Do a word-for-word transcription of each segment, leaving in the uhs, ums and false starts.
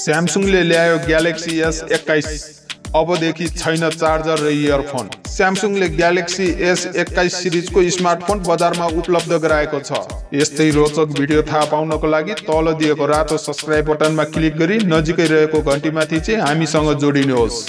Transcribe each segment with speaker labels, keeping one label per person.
Speaker 1: स्यामसुङले ल्यायो galaxy S एक्काइस, अबदेखि छैन चार्जर र इयरफोन। स्यामसुङले ग्यालेक्सी एस एक्काइस सिरिजको स्मार्टफोन बजारमा उपलब्ध गराएको छ। यस्तै रोचक भिडियो थाहा पाउनको लागि तल दिएको रातो सब्स्क्राइब बटनमा क्लिक गरी नजिकै रहेको घण्टीमाथि चाहिँ हामीसँग जोडिनुहोस्।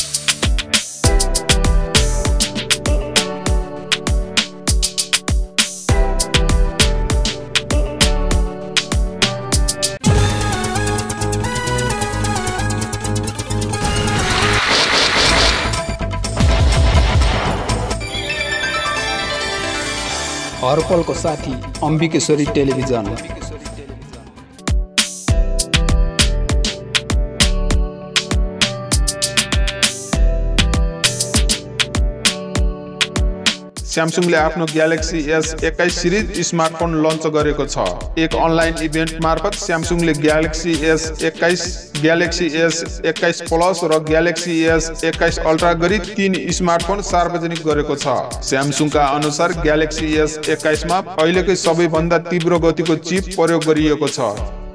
Speaker 2: हर पलको साथी अम्बिकेश्वरी टेलिभिजन।
Speaker 1: स्यामसुङले आफ्नो ग्यालेक्सी एस एक्काइस सिरिज स्मार्टफोन लन्च गरेको छ। एक अनलाइन इभेन्ट मार्फत स्यामसुङले ग्यालेक्सी एस एक्काइस, ग्यालेक्सी एस एक्काइस प्लस र ग्यालेक्सी एस एक्काइस अल्ट्रा गरी तीन स्मार्टफोन सार्वजनिक गरेको छ। स्यामसुङका अनुसार ग्यालेक्सी एस एक्काइस मा अहिलेकै सबैभन्दा तीव्र गतिको चिप प्रयोग गरिएको छ।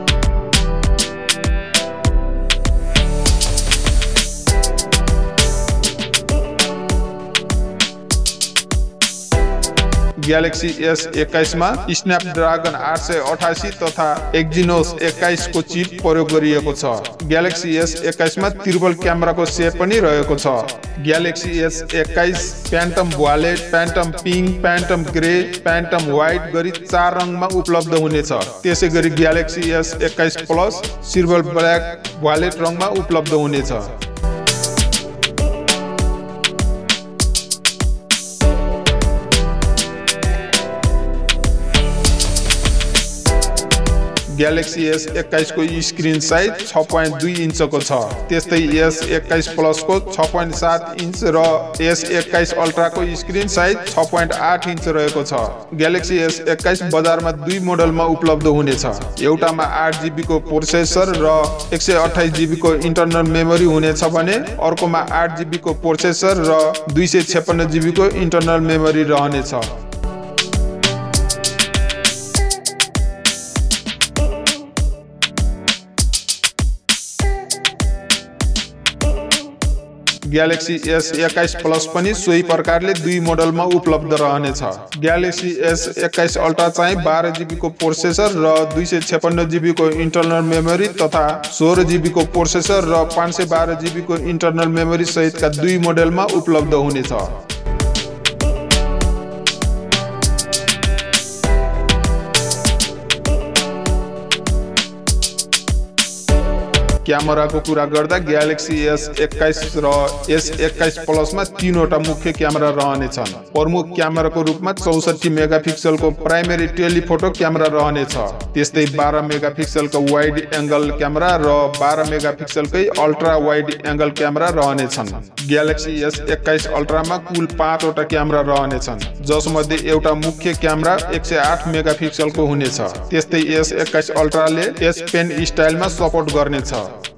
Speaker 1: ग्यालेक्सी एस एक्काइस मा स्न्यापड्रागन आठ सय अठासी तथा एक्जिनोस एक्काइस को चिप प्रयोग गरिएको छ। ग्यालेक्सी एस एक्काइस मा ट्रिपल क्यामेराको सेट पनि रहेको छ। ग्यालेक्सी एस एक्काइस phantom violet, phantom pink, phantom grey, phantom white गरी चार रङमा उपलब्ध हुनेछ। त्यसै गरी ग्यालेक्सी एस एक्काइस प्लस सिल्भर ब्ल्याक भ्वालेट रङमा उपलब्ध हुनेछ। ग्यालेक्सी एस एक्काइस को स्क्रिन साइज छ पॉइंट दुई इन्चको छ। त्यस्तै एस एक्काइस प्लस को छ पॉइंट सात इन्च र एस एक्काइस अल्ट्रा को स्क्रिन साइज छ पॉइंट आठ इन्च रहेको छ। ग्यालेक्सी एस एक्काइस बजारमा दुई मोडलमा उपलब्ध हुनेछ। एउटामा आठ जिबी को प्रोसेसर र एक सय अट्ठाइस जिबी को इन्टरनल मेमोरी हुनेछ भने अर्कोमा आठ जिबी को प्रोसेसर र दुई सय छप्पन्न जिबी को इन्टरनल मेमोरी रहनेछ। ग्यालेक्सी एस एक्काइस प्लस पनि सोही प्रकारले दुई मोडलमा उपलब्ध रहनेछ। ग्यालेक्सी एस एक्काइस अल्ट्रा चाहिँ बाह्र जिबी को प्रोसेसर र दुई सय छप्पन्न जिबी को इन्टरनल मेमोरी तथा सोह्र जिबी को प्रोसेसर र पाँच सय बाह्र जिबी को इन्टरनल मेमोरी सहितका दुई मोडलमा उपलब्ध हुनेछ। क्यामेराको कुरा गर्दा ग्यालेक्सी एस एक्काइस र एस एक्काइस प्लस मा तीनवटा मुख्य क्यामेरा रहनेछन्। प्रमुख क्यामेराको रूपमा चौसठी मेगापिक्सलको प्राइमेरी टेलिफोटो क्यामेरा रहनेछ। त्यस्तै बाह्र मेगापिक्सलको वाइड एंगल क्यामेरा र बाह्र मेगापिक्सलकै अल्ट्रा वाइड एंगल क्यामेरा रहनेछन्। ग्यालेक्सी एस एक्काइस अल्ट्रामा कुल पाँचवटा क्यामेरा रहनेछन्, जसमध्ये एउटा मुख्य क्यामेरा एक सय आठ मेगापिक्सलको हुनेछ। त्यस्तै एस एक्काइस अल्ट्राले एस पेन स्टाइलमा सपोर्ट गर्नेछ।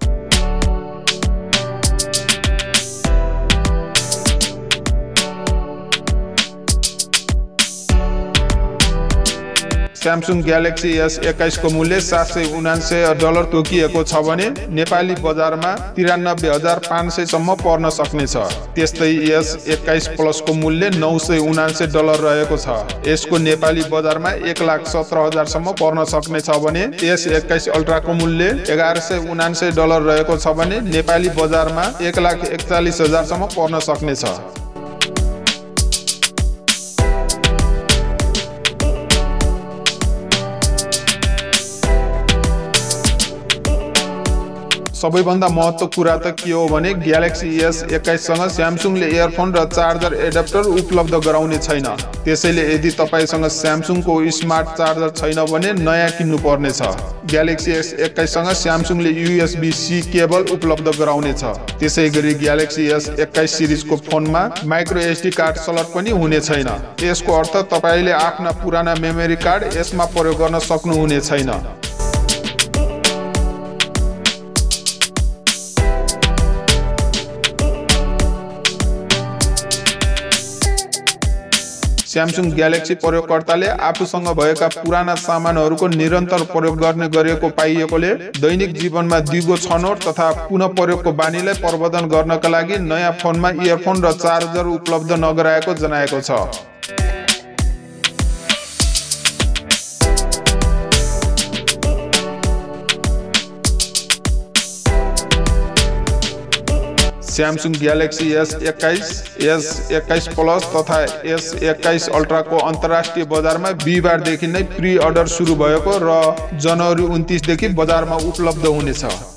Speaker 1: स्यामसुङ ग्यालेक्सी एस एक्काइस को मूल्य सात सय उनान्सय डलर तोकिएको छ भने नेपाली बजारमा तिरानब्बे हजार पाँच सय सम्म पर्न सक्नेछ। त्यस्तै एस एक्काइस प्लस को मूल्य नौ सय उनान्सय डलर रहेको छ। यसको नेपाली बजारमा एक लाख सत्र हजार सम्म पर्न सक्नेछ भने एस एक्काइस अल्ट्रा को मूल्य एघार सय उनान्सय डलर रहेको छ भने नेपाली बजारमा एक लाख एकचालिस हजार सम्म पर्न सक्नेछ। सबैभन्दा महत्त्वपूर्ण कुरा त के हो भने ग्यालेक्सी एस एक्काइस सँग स्यामसुङले इयरफोन र चार्जर एडाप्टर उपलब्ध गराउने छैन। त्यसैले यदि तपाईसँग स्यामसुङको स्मार्ट चार्जर छैन भने नयाँ किन्नु पर्नेछ। ग्यालेक्सी एस एक्काइस सँग स्यामसुङले युएसबी सी केबल उपलब्ध गराउनेछ। त्यसैगरी ग्यालेक्सी एस एक्काइस सिरिजको फोनमा माइक्रो एसडी कार्ड स्लट पनि हुने छैन। यसको अर्थ तपाईले आफ्ना पुराना मेमोरी कार्ड यसमा प्रयोग गर्न सक्नुहुने छैन। स्यामसुङ ग्यालेक्सी प्रयोगकर्ताले आफूसँग भएका पुराना सामानहरूको निरन्तर प्रयोग गर्ने गरेको पाइएकोले दैनिक जीवनमा दिगो छनौट तथा पुनः प्रयोगको बानीलाई प्रवर्धन गर्नका लागि नयाँ फोनमा इयरफोन र चार्जर उपलब्ध नगराएको जनाएको छ। स्यामसुङ ग्यालेक्सी एस एक्काइस, एस एक्काइस प्लस तथा एस एक्काइस अल्ट्राको अन्तर्राष्ट्रिय बजारमा बिहिबारदेखि नै प्री अर्डर सुरु भएको र जनवरी उन्तिस देखि बजारमा उपलब्ध हुनेछ।